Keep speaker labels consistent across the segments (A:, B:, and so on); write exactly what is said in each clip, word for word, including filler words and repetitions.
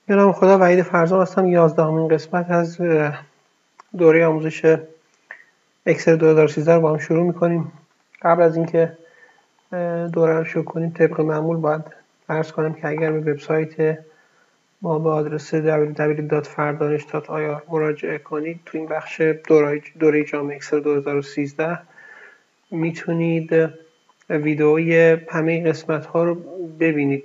A: به نام خدا. وحید فرزام هستم. یازدهمین قسمت از دوره آموزش اکسل دو هزار و سیزده رو با هم شروع میکنیم. قبل از اینکه دوره رو شروع کنیم طبق معمول باید عرض کنم که اگر به وبسایت ما به آدرس دبلیو دبلیو دبلیو دات فردانش دات آی آر مراجعه کنید، تو این بخش دوره دوره جامع اکسل دو هزار و سیزده میتونید ویدئوی همه قسمت ها رو ببینید.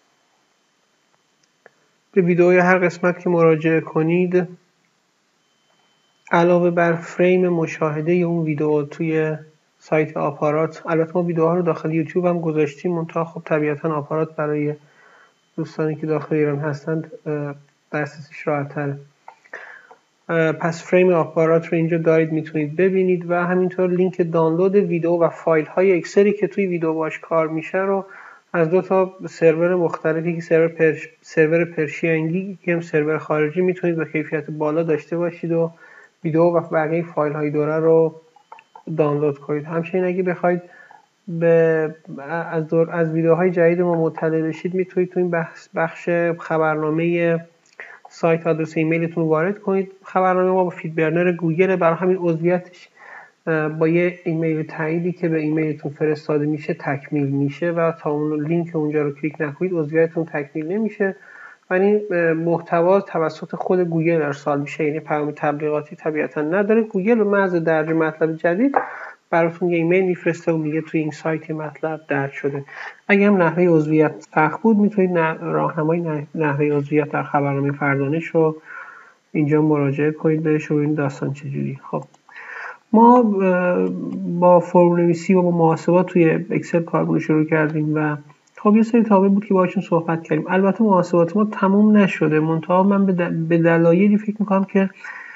A: به ویدئوی هر قسمت که مراجعه کنید، علاوه بر فریم مشاهده اون ویدئو توی سایت آپارات، البته ما ویدئوها رو داخل یوتیوب هم گذاشتیم، منتها خب طبیعتا آپارات برای دوستانی که داخل ایران هستند دسترسیش راحت‌تره. پس فریم آپارات رو اینجا دارید، میتونید ببینید و همینطور لینک دانلود ویدئو و فایل های اکسلی که توی ویدئو باش کار میشه رو از دو تا سرور مختلفی که سرور پرش... سرور پرشینگی که هم سرور خارجی میتونید با کیفیت بالا داشته باشید و ویدئو و بقیه فایل های دوره رو دانلود کنید. همچنین اگه بخواید به از دور از ویدئوهای جدید ما مطلع بشید، میتونید تو این بخش, بخش خبرنامه سایت آدرس ایمیلتون وارد کنید. خبرنامه ما با فیدبرنر گوگل، برای همین عضویتش با یه ایمیل تاییدی که به ایمیلتون فرستاده میشه تکمیل میشه و تا اون لینک اونجا رو کلیک نکنید عضویتتون تکمیل نمیشه. ولی محتوا توسط خود گوگل ارسال میشه، یعنی پیام تبلیغاتی طبیعتا نداره. گوگل به محض درج مطلب جدید براتون یه ایمیل میفرسته و میگه توی این سایت مطلب درج شده. اگه هم نحوه عضویت سخت بود، میتونید راهنمای نحوه عضویت در خبرنامه فردانش رو اینجا مراجعه کنید بهش و این داستان چجوری. خب ما با فرم‌نویسی و با محاسبات توی اکسل کارمون شروع کردیم و خب یه سری تابع بود که باهاشون صحبت کردیم. البته محاسبات ما تموم نشده، منتها من به دلایلی فکر میکنم که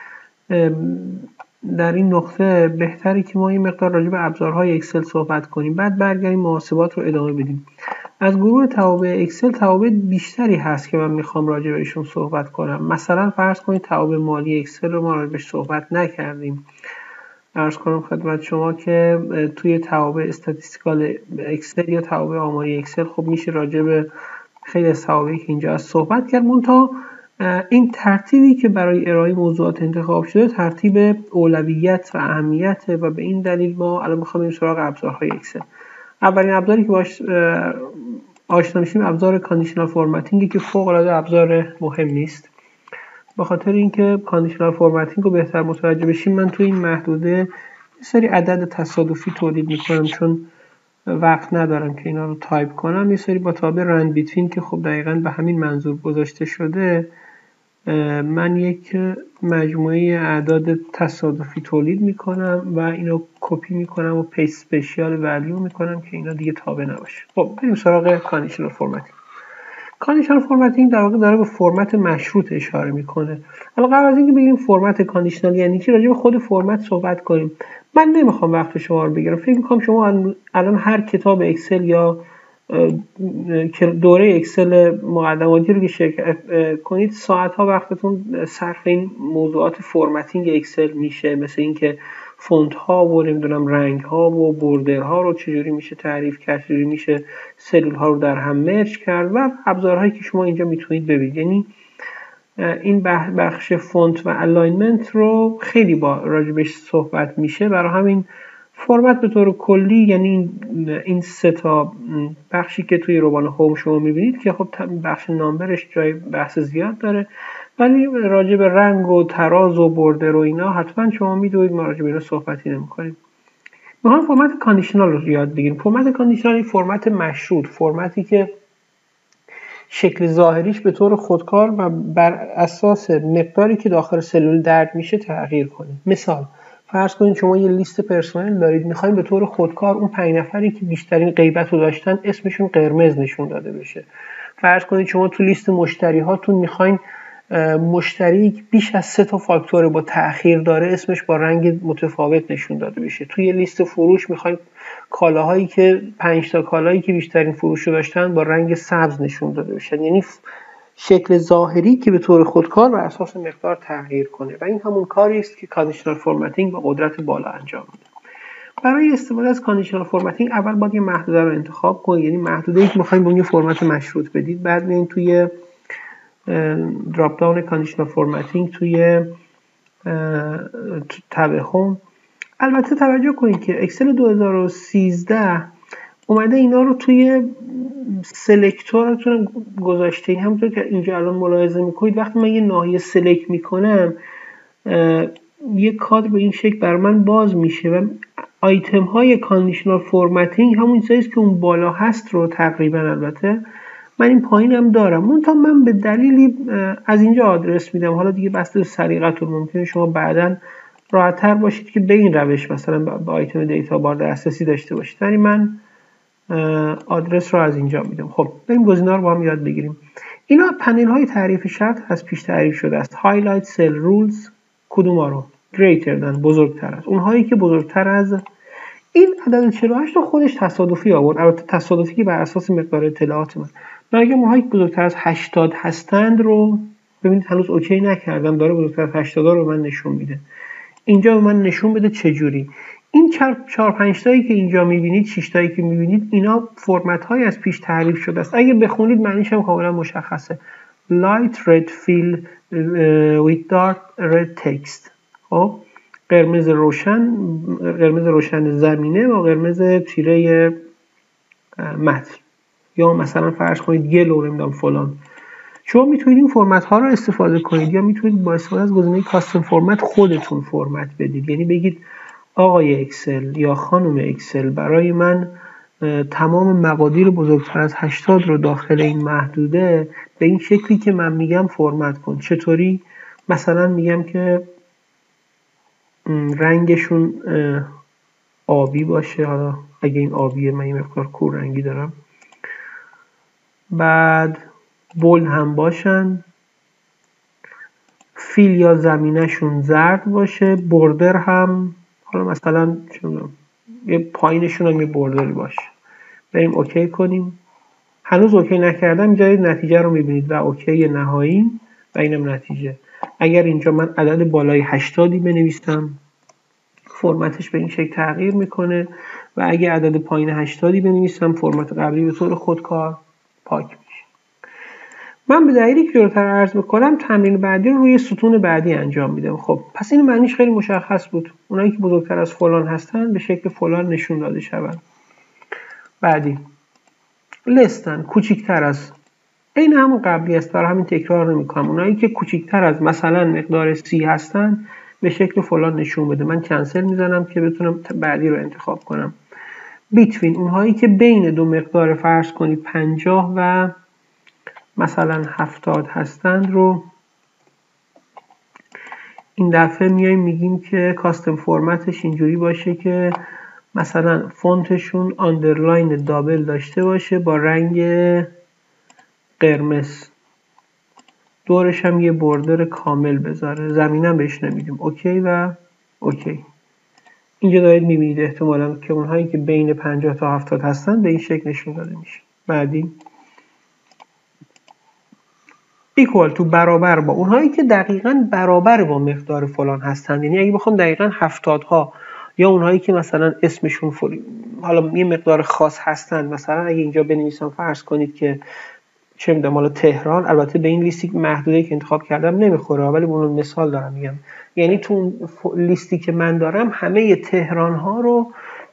A: در این نقطه بهتره که ما این مقدار راجع به ابزارهای اکسل صحبت کنیم، بعد برگردیم محاسبات رو ادامه بدیم. از گروه توابع اکسل توابع بیشتری هست که من میخوام راجع بهشون صحبت کنم. مثلا فرض کنید توابع مالی اکسل رو ما راجع بهش صحبت نکردیم. عرض کنم خدمت شما که توی توابع استاتیستیکال اکسل یا توابع آماری اکسل خب میشه راجع به خیلی از توابعی که اینجا از صحبت کرد، منتها این ترتیبی که برای ارائه موضوعات انتخاب شده ترتیب اولویت و اهمیت و به این دلیل ما الان میخوام بریم سراغ ابزارهای اکسل. اولین ابزاری که باش آشنا میشیم ابزار کاندیشنال فرمتینگ که فوق العاده ابزار مهمی است. به خاطر اینکه کاندیشنال فرمتینگ رو بهتر متوجه بشیم، من توی این محدوده یه سری عدد تصادفی تولید میکنم چون وقت ندارم که اینا رو تایپ کنم. یه سری با تابع رند بیتوین که خب دقیقاً به همین منظور گذاشته شده، من یک مجموعه اعداد تصادفی تولید میکنم و اینو کپی میکنم و پیست اسپیشال ولیو میکنم که اینا دیگه تابع نباشه. خب بریم سراغ کاندیشنال فرمتینگ. کاندیشنال فرمتینگ در واقع داره به فرمت مشروط اشاره میکنه. اما قبل از اینکه بگیم فرمت کاندیشنال یعنی چی، راجع به خود فرمت صحبت کنیم. من نمیخوام وقت شما رو بگیرم. فکر میکنم شما الان هر کتاب اکسل یا دوره اکسل مقدماتی رو که شرکت کنید ساعت ها وقتتون صرف این موضوعات فرمتینگ اکسل میشه، مثل اینکه فونت ها و نمیدونم رنگ ها و بوردر ها رو چجوری میشه تعریف کرد، چجوری میشه سلول ها رو در هم مرج کرد و ابزارهایی که شما اینجا میتونید ببینید. یعنی این بخش فونت و الاینمنت رو خیلی با راجبش صحبت میشه. برای همین فرمت به طور کلی یعنی این سه تا بخشی که توی روبان هوم شما میبینید که خب بخش نامبرش جای بحث زیاد داره، ولی راجع به رنگ و تراز و بوردر و اینا حتما شما میدونید، ما راجع به اینا صحبتی نمی‌کنیم. میخوام فرمت کاندیشنال رو یاد بگیریم. فرمت کاندیشنال این فرمت مشروط، فرمتی که شکل ظاهریش به طور خودکار و بر اساس مقداری که داخل سلول درج میشه تغییر کنه. مثال فرض کنید شما یه لیست پرسنل دارید، میخواین به طور خودکار اون پنج نفری که بیشترین غیبت رو داشتن اسمشون قرمز نشون داده بشه. فرض کنید شما تو لیست مشتری هاتون میخواین مشتری بیش از سه تا فاکتور با تأخیر داره اسمش با رنگ متفاوت نشون داده بشه. توی لیست فروش میخواین کالاهایی که پنج تا کالایی که بیشترین فروش رو داشتن با رنگ سبز نشون داده بشه. یعنی شکل ظاهری که به طور خودکار بر اساس مقدار تغییر کنه و این همون کاری است که کاندیشنال فرمتینگ با قدرت بالا انجام میده. برای استفاده از کاندیشنال فرمتینگ اول باید یه محدوده رو انتخاب کنید، یعنی محدوده‌ای که می‌خواید به اون فرمت مشروط بدید. بعد میاین توی دراپ داون کاندیشنال فورمتینگ توی تب هوم. البته توجه کنید که اکسل دو هزار و سیزده اومده اینا رو توی سلکتورتون گذاشته. این همونطور که اینجا الان ملاحظه میکنید وقتی من یه ناحیه سلکت میکنم یه کادر به این شکل بر من باز میشه و آیتم های کاندیشنال فورمتینگ همون چیزی که اون بالا هست رو تقریبا البته من این پایین هم دارم. منتها من به دلیلی از اینجا آدرس میدم. حالا دیگه بسته سلیقتون ممکنه شما بعداً راحت‌تر باشید که به این روش مثلا به آیتم دیتا بار دسترسی داشته باشید. ولی من آدرس رو از اینجا میدم. خب بریم گزینه‌ها رو با هم یاد بگیریم. اینا پنل های تعریف شرط از پیش تعریف شده است. هایلایت سل رولز کدوم رو؟ گریتر دن بزرگتر از. اونهایی که بزرگتر از این عدد چهل و هشت رو خودش تصادفی آورد. البته تصادفی که بر اساس مقدار اطلاعات من. من اگه اونهایی که بزرگتر از هشتاد هستند رو ببینید هنوز اوکی نکردم، داره بزرگتر از هشتاد رو من نشون میده. اینجا به من نشون بده چجوری. این چهار پنج تایی که اینجا میبینید، شش تایی که میبینید، اینا فرمت های از پیش تعریف شده است. اگه بخونید معنیش هم کاملا مشخصه. light red fill with dark red text. خب قرمز روشن، قرمز روشن زمینه و قرمز تیره متن. یا مثلا فرض کنید گلو نمیدونم فلان. شما میتونید این فرمت ها رو استفاده کنید یا میتونید با استفاده از گزینه کاستم فرمت خودتون فرمت بدید. یعنی بگید آقای اکسل یا خانم اکسل برای من تمام مقادیر بزرگتر از هشتاد رو داخل این محدوده به این شکلی که من میگم فرمت کن. چطوری؟ مثلا میگم که رنگشون آبی باشه. حالا اگه این آبیه من این مقدار کور رنگی دارم. بعد بولد هم باشن. فیل یا زمینهشون زرد باشه. بوردر هم حالا مثلا یه پایینشون هم یه بوردری باشه. بریم اوکی کنیم. هنوز اوکی نکردم. اینجا نتیجه رو میبینید و اوکی نهایی و اینم نتیجه. اگر اینجا من عدد بالای هشتادی بنویسم فرمتش به این شکل تغییر میکنه و اگر عدد پایین هشتادی بنویسم فرمت قبلی به طور خودکار پاک میشه. من به دلیلی که جلوتر عرض میکنم تمرین بعدی رو روی ستون بعدی انجام میدم. خب پس این معنیش خیلی مشخص بود. اونایی که بزرگتر از فلان هستن به شکل فلان نشون داده شوند. بعدی لستن کوچیکتر از. این همون قبلی است، برای همین تکرار نمیکنم. اونایی که کوچیکتر از مثلا مقدار سی هستن به شکل فلان نشون بده. من کنسل میزنم که بتونم بعدی رو انتخاب کنم. بیتوین اونهایی که بین دو مقدار فرض کنید پنجاه و مثلا هفتاد هستند رو این دفعه میایم میگیم که کاستم فرمتش اینجوری باشه که مثلا فونتشون آندرلاین دابل داشته باشه با رنگ قرمز. دورش هم یه بوردر کامل بذاره. زمینم بهش نمیدیم. اوکی و اوکی. اینجا دارید میبینید احتمالاً که اونهایی که بین پنجاه تا هفتاد هستن به این شکل نشون داده میشه. بعدی equal to برابر با. اونهایی که دقیقاً برابر با مقدار فلان هستن. یعنی اگه بخوام دقیقاً هفتاد ها یا اونهایی که مثلا اسمشون فل... حالا یه مقدار خاص هستن، مثلا اگه اینجا بنویسم فرض کنید که چه میدونم حالا تهران، البته به این لیستی محدوده که انتخاب کردم نمیخوره ولی به اون مثال دارم میگم. یعنی تو لیستی که من دارم همه تهران ها رو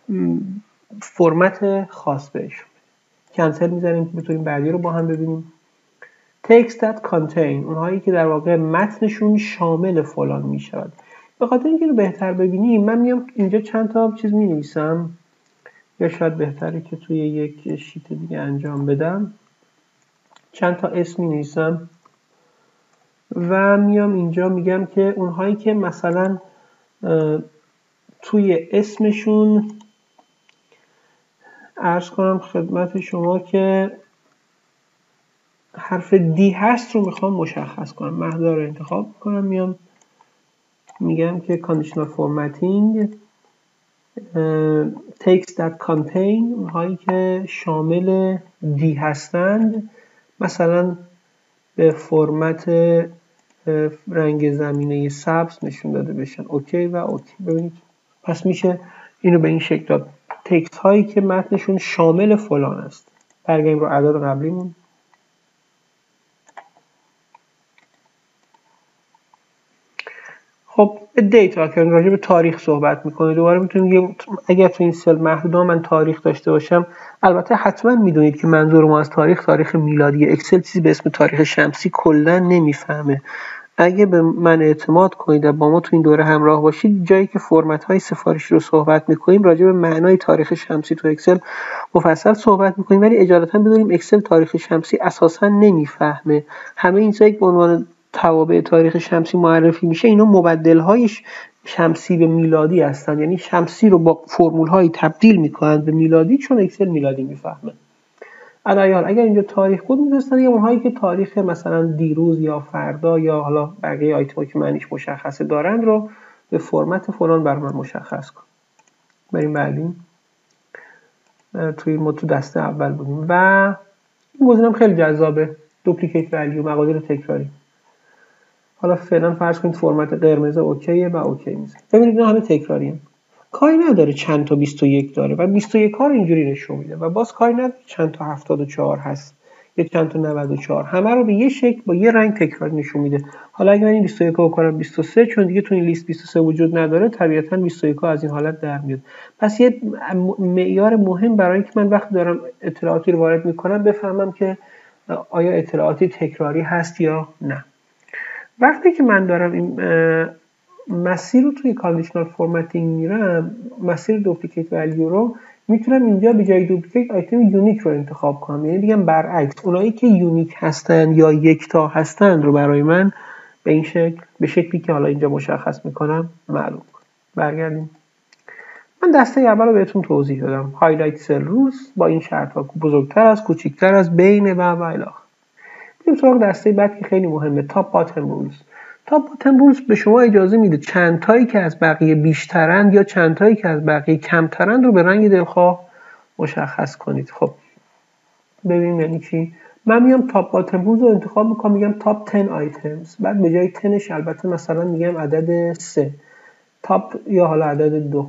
A: فرمت خاص بهشون. کنسل میزنیم که بتونیم بعدی رو با هم ببینیم. text that contain اونهایی که در واقع متنشون شامل فلان میشود. به خاطر اینکه رو بهتر ببینیم من میام اینجا چند تا چیز مینویسم یا شاید بهتره که توی یک شیت دیگه انجام بدم. چند تا اسم مینویسم و میام اینجا میگم که اونهایی که مثلا توی اسمشون عرض کنم خدمت شما که حرف دی هست رو میخوام مشخص کنم. محدوده رو انتخاب کنم. میام میگم که conditional formatting text that contain اونهایی که شامل دی هستند مثلا به فرمت رنگ زمینه سبز نشون داده بشن. اوکی و اوکی. ببینید پس میشه اینو به این شکل داد. تکست هایی که متنشون شامل فلان است. برگردیم رو اعداد قبلیمون. خب دیتا که راجع به تاریخ صحبت میکنه، دوباره میتونیم اگر تو این سل محدوده من تاریخ داشته باشم، البته حتما میدونید که منظور ما از تاریخ تاریخ میلادی. اکسل چیزی به اسم تاریخ شمسی کلا نمیفهمه. اگه به من اعتماد کنید و با ما تو این دوره همراه باشید، جایی که فرمت های سفارشی رو صحبت میکنیم راجع به معنای تاریخ شمسی تو اکسل مفصل صحبت میکنیم، ولی اجالتا بدونیم اکسل تاریخ شمسی اساسا نمیفهمه. همه این چیزایی که به عنوان توابع تاریخ شمسی معرفی میشه اینا مبدل های شمسی به میلادی هستن، یعنی شمسی رو با فرمول های تبدیل میکنن به میلادی، چون اکسل میلادی میفهمه. الان اگر اینجا تاریخ بود می‌ذاشتن دیگه اونهایی که تاریخ مثلا دیروز یا فردا یا حالا بقیه آیتمایی که معنیش مشخصه دارن رو به فرمت فلان بر من مشخص کن. بریم بعدی. توی ما تو دسته اول بودیم و این گزینه هم خیلی جذابه، دوپلیکیت ولیو، مقادیر تکراری. حالا فعلا فرض کنید فرمت قرمز اوکیه و اوکی میزنید. ببینید اینا همه تکراریه. کاری نداره چند تا بیست و یک داره و بیست و یک ها رو اینجوری نشون میده و باز کاری نداره چند تا هفتاد و چهار هست یا چند تا نود و چهار، همه رو به یه شکل با یه رنگ تکرار نشون میده. حالا اگه من این بیست و یک رو بکنم بیست و سه، چون دیگه تو این لیست بیست و سه وجود نداره، طبیعتا بیست و یک ها از این حالت در میاد. پس یه معیار مهم برای اینکه من وقتی دارم اطلاعاتی رو وارد میکنم بفهمم که آیا اطلاعاتی تکراری هست یا نه. وقتی که من دارم این مسیر رو توی کاندیشنال فرمتینگ میرم، مسیر دوپلیکیت ولیو رو میتونم اینجا به جای دوپلیکیت آیتم یونیک رو انتخاب کنم، یعنی بگم برعکس اونایی که یونیک هستن یا یکتا هستن رو برای من به این شکل، به شکلی که حالا اینجا مشخص میکنم معلوم کنم. برگردیم. من دسته اول رو بهتون توضیح دادم، هایلایت سل رولز با این شرط ها، بزرگتر از، کوچیکتر از، بین و و الی آخر. بریم سراغ دسته بعد که خیلی مهمه، تاپ باتم رولز. تاپ باتم رولز به شما اجازه میده چند تایی که از بقیه بیشترند یا چند تایی که از بقیه کمترند رو به رنگ دلخواه مشخص کنید. خب ببینیم یعنی چی. من میام تاپ باتم رولز رو انتخاب میکنم، میگم تاپ ده آیتمز، بعد به جای دهش البته مثلا میگم عدد سه، تاپ یا حالا عدد دو.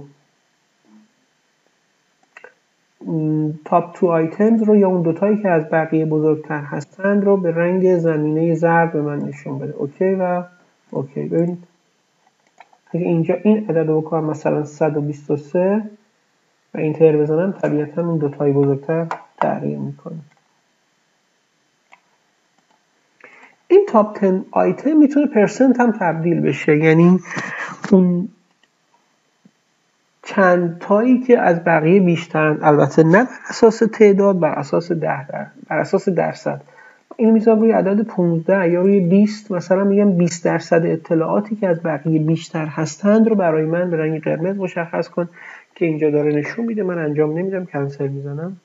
A: تاپ دو آیتمز رو یا اون دوتایی که از بقیه بزرگتر هستند رو به رنگ زمینه زرد به من نشون بده. اوکی و اوکی. ببینید اگه اینجا این عدد رو بکنم مثلا صد و بیست و سه و اینتر بزنم، طبیعتا اون دوتای بزرگتر تغییر میکنه. این تاپ ده آیتم میتونه پرسنت هم تبدیل بشه، یعنی اون چند تایی که از بقیه بیشترن، البته نه بر اساس تعداد، بر اساس ده در بر اساس درصد. این میذارم روی عدد پانزده یا روی بیست، مثلا میگم بیست درصد اطلاعاتی که از بقیه بیشتر هستند رو برای من به رنگ قرمز مشخص کن که اینجا داره نشون میده. من انجام نمیدم، کنسل میزنم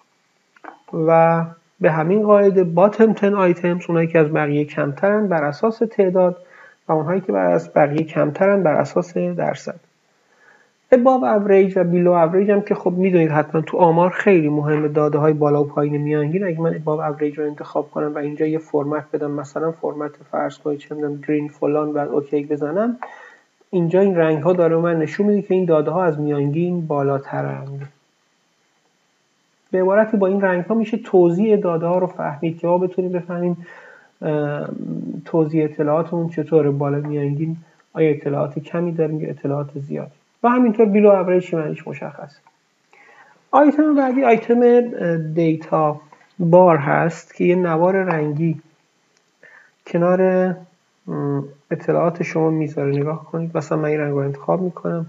A: و به همین قاعده باتم ده آیتمز، اونایی که از بقیه کمترن بر اساس تعداد و اونهایی که بر از بقیه کمترن بر اساس درصد. above average و below average هم که خب میدونید حتما تو آمار خیلی مهمه، داده های بالا و پایین میانگین. اگه من above average رو انتخاب کنم و اینجا یه فرمت بدم، مثلا فرمت فرض کنید چه میدونم گرین فلان و اوکی بزنم، اینجا این رنگ ها داره من نشون میده که این داده ها از میانگین بالاترند. به عبارتی با این رنگ ها میشه توزیع داده ها رو فهمید که ما بتونیم بفهمیم توزیع اطلاعاتمون چطوره، بالا میانگین آیا اطلاعات کمی داریم یا اطلاعات زیاد، و همینطور بیلو اوریج معنیش مشخص. آیتم بعدی آیتم دیتا بار هست که یه نوار رنگی کنار اطلاعات شما میذاره. نگاه کنید، مثلا من این رنگ رو انتخاب میکنم.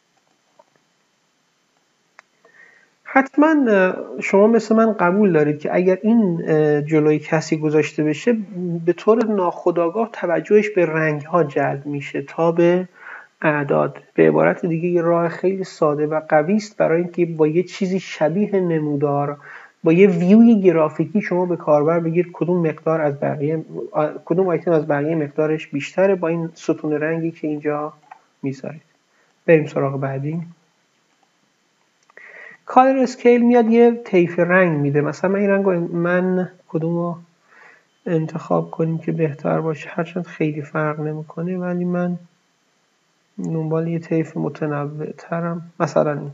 A: حتما شما مثل من قبول دارید که اگر این جلوی کسی گذاشته بشه به طور ناخودآگاه توجهش به رنگ ها جلب میشه تا به اعداد. به عبارت دیگه یه راه خیلی ساده و قوی است برای اینکه با یه چیزی شبیه نمودار، با یه ویوی گرافیکی شما به کاربر بگید کدوم مقدار از بقیه، کدوم آیتم از بقیه مقدارش بیشتره با این ستون رنگی که اینجا میذارید. بریم سراغ بعدی. کالر اسکیل میاد یه طیف رنگ میده. مثلا من این رنگ رو من کدوم رو انتخاب کنیم که بهتر باشه، هرچند خیلی فرق نمیکنه، ولی من دنبال یه طیف متنوع ترم، مثلا این.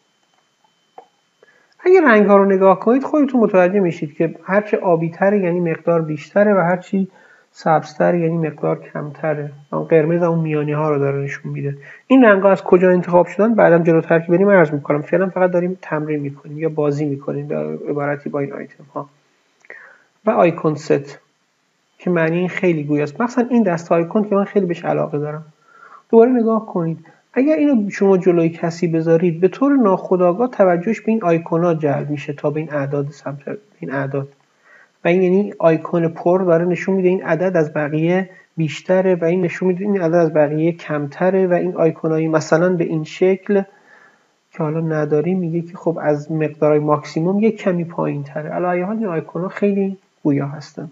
A: اگه رنگ ها رو نگاه کنید خودتون متوجه میشید که هرچی آبی تره یعنی مقدار بیشتره و هرچی سبزتر یعنی مقدار کمتره، اون قرمز اون میانی ها رو داره نشون میده. این رنگ‌ها از کجا انتخاب شدن بعدم جلوتر که بریم عرض میکنم. فعلا فقط داریم تمرین میکنیم یا بازی میکنیم در عبارتی با این آیتم ها. و آیکون ست که معنی این خیلی گویاست، مثلا این دسته آیکون که من خیلی بهش علاقه دارم. دوباره نگاه کنید، اگر اینو شما جلوی کسی بذارید به طور ناخودآگاه توجهش به این آیکونا جلب میشه تا به این اعداد سمت این اعداد، و این یعنی آیکون پر داره نشون میده این عدد از بقیه بیشتره و این نشون میده این عدد از بقیه کمتره، و این آیکونایی مثلا به این شکل که حالا نداریم میگه که خب از مقدارهای ماکسیموم یک کمی پایین تره. علاوه حال این آیکونا خیلی گویا هستن.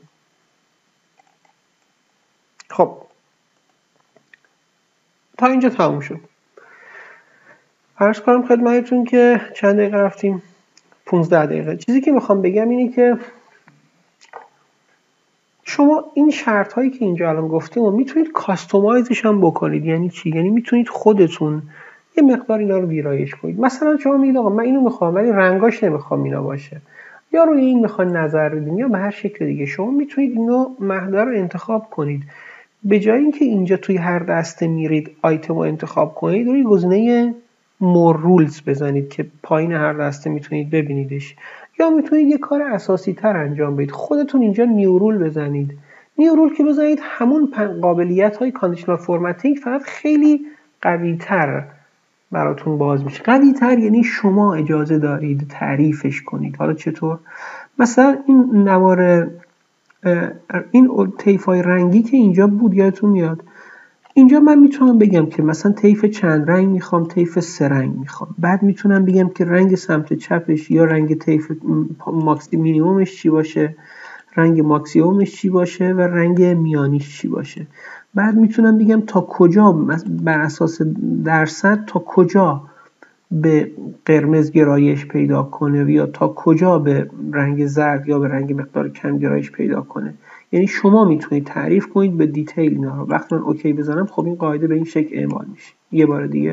A: خب تا اینجا تموم شد. عرض کنم خدمتتون که چند دقیقه رفتیم؟ پونزده دقیقه. چیزی که میخوام بگم اینه که شما این شرط هایی که اینجا الان گفتیم و میتونید کاستومایزش هم بکنید. یعنی چی؟ یعنی میتونید خودتون یه مقدار اینا رو ویرایش کنید. مثلا شما میگید آقا من اینو میخوام ولی رنگاش نمیخوام اینا باشه، یا روی این میخوان نظر بدین یا به هر شکل دیگه. شما میتونید اینو محور رو انتخاب کنید. به جای اینکه اینجا توی هر دسته میرید آیتم رو انتخاب کنید، روی گزینه مور رولز بزنید که پایین هر دسته میتونید ببینیدش، یا میتونید یه کار اساسی تر انجام بدید. خودتون اینجا نیو رول بزنید. نیو رول که بزنید همون قابلیت های کاندیشنال فورمتینگ فقط خیلی قوی تر براتون باز میشه. قوی تر یعنی شما اجازه دارید تعریفش کنید. حالا چطور؟ مثلا این نوار این طیف‌های رنگی که اینجا بود یادتون میاد، اینجا من میتونم بگم که مثلا طیف چند رنگ میخوام، طیف سه رنگ میخوام. بعد میتونم بگم که رنگ سمت چپش یا رنگ طیف ماکسی مینیمومش چی باشه، رنگ ماکسیمومش چی باشه و رنگ میانیش چی باشه. بعد میتونم بگم تا کجا بر اساس درصد تا کجا به قرمز گرایش پیدا کنه یا تا کجا به رنگ زرد یا به رنگ مقدار کم گرایش پیدا کنه. یعنی شما میتونید تعریف کنید به دیتیل اینا رو. وقتی من اوکی بزنم خب این قاعده به این شکل اعمال میشه. یه بار دیگه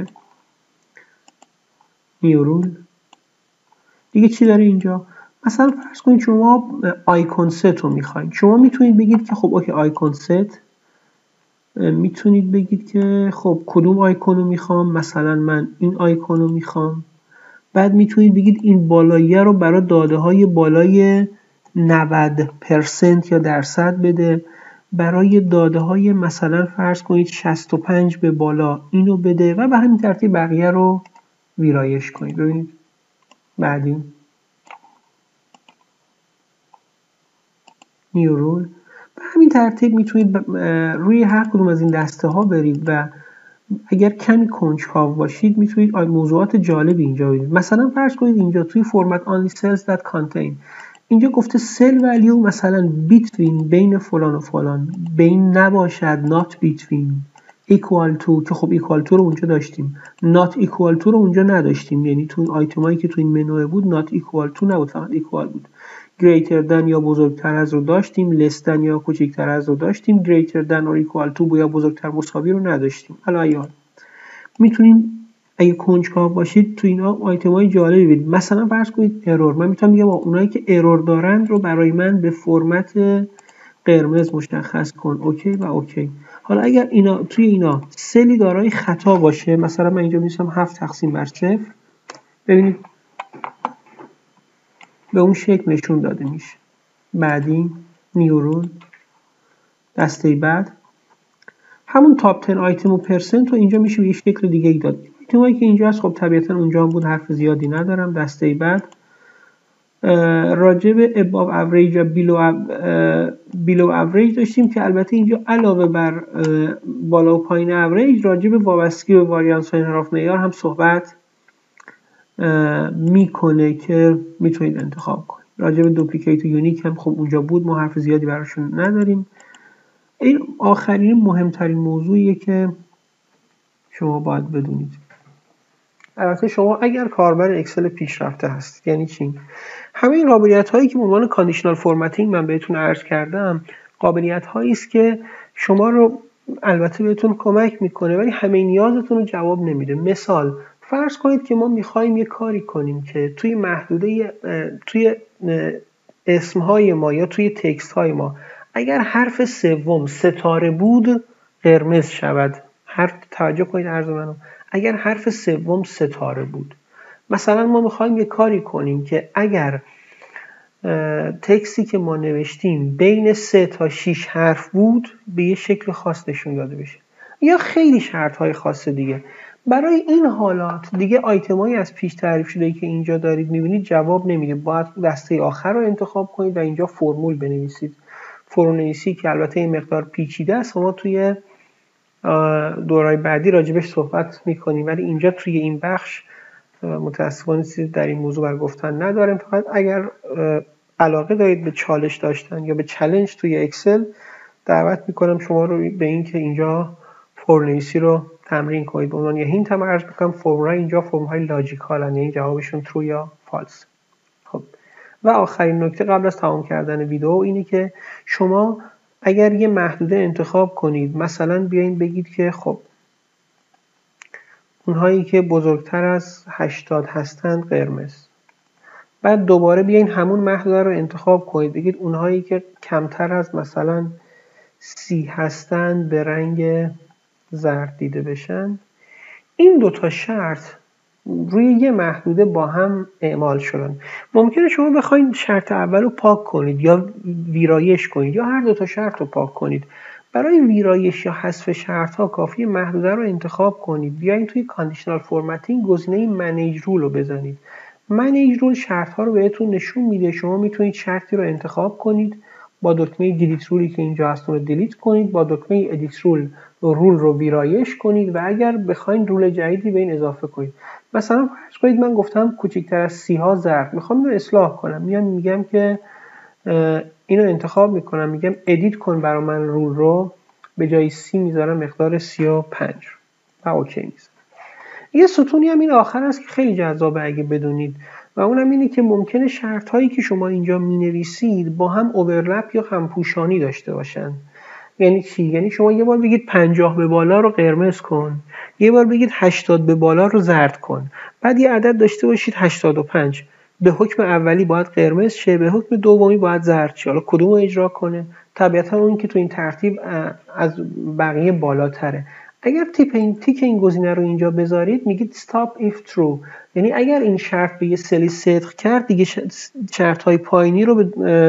A: نیو رول. دیگه چی داره اینجا؟ مثلا فرض کنید شما آیکون ست رو میخواید. شما میتونید بگید که خب اوکی آیکون ست، میتونید بگید که خب کدوم آیکون رو میخوام، مثلا من این آیکون رو میخوام. بعد میتونید بگید این بالاییه رو برای داده های بالای نود درصد یا درصد بده، برای داده های مثلا فرض کنید شصت و پنج به بالا اینو بده و به همین ترتیب بقیه رو ویرایش کنید. ببینید بعدی نیو رول. به همین ترتیب میتونید روی هر کدوم از این دسته ها برید و اگر کمی کنجکاو باشید میتونید موضوعات جالبی اینجا ببینید. مثلا فرض کنید اینجا توی فرمت only cells that contain اینجا گفته cell value مثلا between بین فلان و فلان، بین نباشد not between، equal to که خب equal to رو اونجا داشتیم، not equal to رو اونجا نداشتیم. یعنی تو این آیتمایی که تو این منو بود not equal to نبود، فقط equal بود. greater than یا بزرگتر از رو داشتیم، less than یا کوچکتر از رو داشتیم، greater than or equal to یا بزرگتر مساوی رو نداشتیم. حالا ایال میتونیم اگه کنجکاو باشید تو اینا آیتمای جالبی ببینید. مثلا فرض کنید ارور، من میتونم بگم اونایی که ارور دارند رو برای من به فرمت قرمز مشخص کن. اوکی و اوکی. حالا اگر اینا توی اینا سلی دارای خطا باشه، مثلا من اینجا می‌نویسم هفت تقسیم بر صفر، ببینید به اون شکل نشون داده میشه. بعدی نیو رول. دسته بعد همون تاپ ده آیتم و پرسنت رو اینجا میشه به یه شکل دیگه ای داد. آیتمایی که اینجا هست خب طبیعتا اونجا هم بود، حرف زیادی ندارم. دسته بعد راجع به above average و below, below average داشتیم که البته اینجا علاوه بر بالا و پایین average راجع به وابستگی به واریانس و انحراف معیار هم صحبت میکنه که میتونید انتخاب کنید. راجع به دوپلیکیت و یونیک هم خب اونجا بود، ما حرف زیادی براشون نداریم. این آخرین مهمترین موضوعیه که شما باید بدونید. البته شما اگر کاربر اکسل پیشرفته هستید، یعنی چی؟ همه این قابلیت هایی که به عنوان کاندیشنال فورمتینگ من بهتون عرض کردم قابلیت هایی است که شما رو البته بهتون کمک میکنه ولی همه نیازتون رو جواب نمیده. مثال فرض کنید که ما میخوایم یه کاری کنیم که توی محدوده توی اسم های ما یا توی تکست های ما اگر حرف سوم ستاره بود قرمز شود. هر توجه کنید عرض منو، اگر حرف سوم ستاره بود، مثلا ما میخوایم یه کاری کنیم که اگر تکستی که ما نوشتیم بین سه تا شش حرف بود به یه شکل خاص نشون داده بشه، یا خیلی شرط های خاص دیگه. برای این حالات دیگه آیتمایی از پیش تعریف شده که اینجا دارید میبینید جواب نمیده، باید دسته آخر رو انتخاب کنید و اینجا فرمول بنویسید. فرمول‌نویسی که البته این مقدار پیچیده است، ما توی دورهای بعدی راجبش صحبت میکنیم، ولی اینجا توی این بخش متاسفانه چیزی در این موضوع بر گفتن نداریم. فقط اگر علاقه دارید به چالش داشتن یا به چالش توی اکسل، دعوت میکنم شما رو به این که اینجا فرمول‌نویسی رو تمرین کنید. به عنوان یه هینت هم عرض میکنم فرمول‌ها اینجا فرمول‌های لاجیکالن، یعنی جوابشون ترو یا فالس. خب و آخرین نکته قبل از تمام کردن ویدیو اینه که شما اگر یه محدوده انتخاب کنید، مثلا بیاین بگید که خب اونهایی که بزرگتر از هشتاد هستند قرمز، بعد دوباره بیاین همون محدوده رو انتخاب کنید، بگید اونهایی که کمتر از مثلا سی هستند به رنگ زرد دیده بشن. این دوتا شرط روی یه محدوده با هم اعمال شدن. ممکنه شما بخواید شرط اول رو پاک کنید یا ویرایش کنید یا هر دوتا شرط رو پاک کنید. برای ویرایش یا حذف شرط ها کافیه محدوده رو انتخاب کنید، بیاین توی کاندیشنال فورمتینگ گزینه منیج رول رو بزنید. منیج رول شرط ها رو بهتون نشون میده. شما میتونید شرطی رو انتخاب کنید، با دکمه دیلیت رولی که اینجا هست رو دیلیت کنید، با دکمه ادیت رول رول رو ویرایش کنید و اگر بخواید رول جدیدی به این اضافه کنید. مثلا فرض کنید من گفتم کوچکتر از سی ها زرد، میخوام اینو اصلاح کنم، میام میگم که اینو انتخاب میکنم، میگم ادیت کن برای من رول رو، به جای سی میذارم مقدار سی و پنج و اوکی میذارم. یه ستونی هم این آخر هست که خیلی جذابه اگه بدونید و اونم اینه که ممکنه شرط هایی که شما اینجا مینویسید با هم اوورلپ یا همپوشانی داشته باشن. یعنی چی؟ یعنی شما یه بار بگید پنجاه به بالا رو قرمز کن، یه بار بگید هشتاد به بالا رو زرد کن، بعد یه عدد داشته باشید هشتاد و پنج. به حکم اولی باید قرمز شه، به حکم دومی باید زرد شه. حالا کدوم رو اجرا کنه؟ طبیعتا اون که تو این ترتیب از بقیه بالاتره. اگر تیپ این تیک این گزینه رو اینجا بذارید میگید stop if true، یعنی اگر این شرط به یه سری صدق کرد دیگه شرط های پایینی رو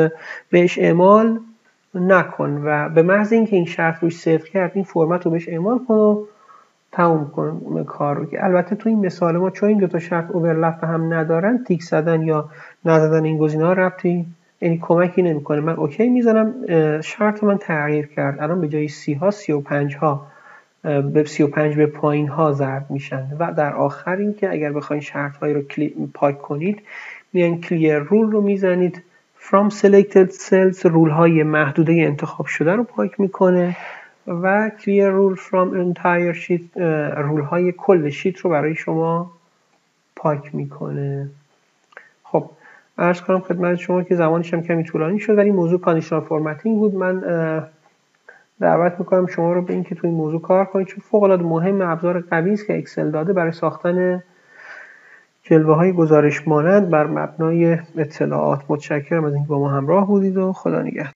A: بهش اعمال نکن و به محض اینکه این شرط روش صدق کرد این فرمت رو بهش اعمال کن و تموم کن کار رو. که البته تو این مثال ما چون این دو تا شرط اوورلپ هم ندارن، تیک زدن یا نزدن این گزینه ها ربطی یعنی کمکی نمیکنه. من اوکی میزنم، شرط من تغییر کرد، الان به جای سی ها سی و پنج ها به سی و پنج به پایین ها زرد میشن. و در آخر این که اگر بخواین شرط هایی رو پاک کنید، میان کلیر رول رو میزنید، from selected cells رول های محدوده انتخاب شده رو پاک میکنه و clear rule from entire sheet رول های کل شیت رو برای شما پاک میکنه. خب عرض کنم خدمت شما که زمانش هم کمی طولانی شد ولی موضوع کاندیشنال فورمتینگ بود. من دعوت میکنم شما رو به این که تو این موضوع کار کنید چون فوق العاده مهم، ابزار قوی است که اکسل داده برای ساختن جلوه های گزارش مانند بر مبنای اطلاعات. متشکرم از اینکه با ما همراه بودید و خدا نگهدار.